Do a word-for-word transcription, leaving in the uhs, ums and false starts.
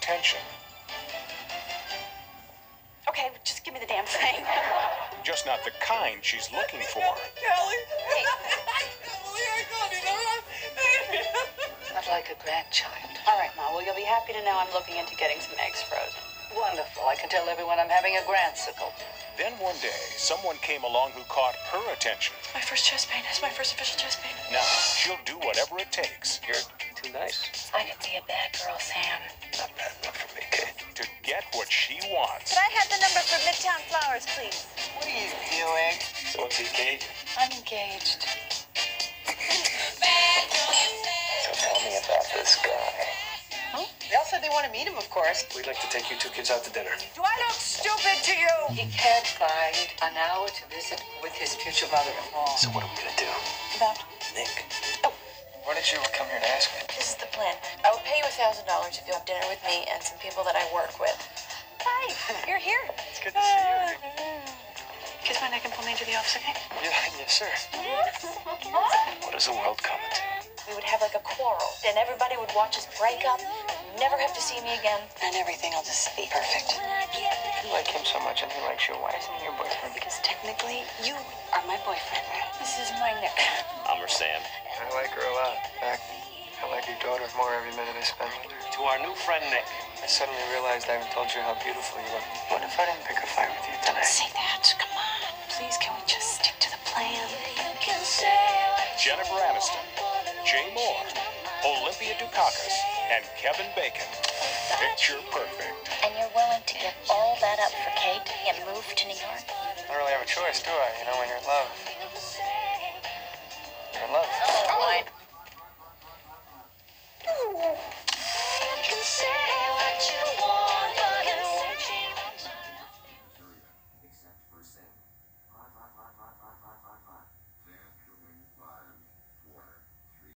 attention. Okay, just give me the damn thing. Just not the kind she's looking for. Kelly! Hey. I'd like a grandchild. All right, Ma. Well, you'll be happy to know I'm looking into getting some eggs frozen. Wonderful. I can tell everyone I'm having a grandsicle. Then one day, someone came along who caught her attention. My first chest pain. It's my first official chest pain. Now, she'll do whatever it takes. You're too nice. I can be a bad girl, Sam. Not bad enough for me, Kate. To get what she wants. Could I have the number for Midtown Flowers, please? What are you doing? So what's he, Kate? I'm engaged. So tell me about this guy. They all said they want to meet him, of course. We'd like to take you two kids out to dinner. Do I look stupid to you? He can't find an hour to visit with his future mother-in-law. So what are we gonna do? About? Nick. Oh. Why did you come here to ask me? This is the plan. I will pay you a thousand dollars if you have dinner with me and some people that I work with. Hi, you're here. It's good to see you. Kiss my neck and pull me into the office, okay? Yeah, yes, sir. What does the world come to? We would have like a quarrel, and everybody would watch us break up, never have to see me again, and everything will just be perfect. If you like him so much and he likes you, why isn't he your boyfriend? Because technically, you are my boyfriend. This is my Nick. I'm her Sam. I like her a lot. In fact, I like your daughter more every minute I spend with her. To our new friend, Nick. I suddenly realized I haven't told you how beautiful you are. What if I didn't pick a fight with you tonight? Say that. Come on. Please, can we just stick to the plan? Jennifer Aniston, Jay Moore, Olympia Dukakis, and Kevin Bacon. Picture perfect. And you're willing to give all that up for Kate and move to New York? I don't really have a choice, do I? You know, when you're in love. You're in love. Oh,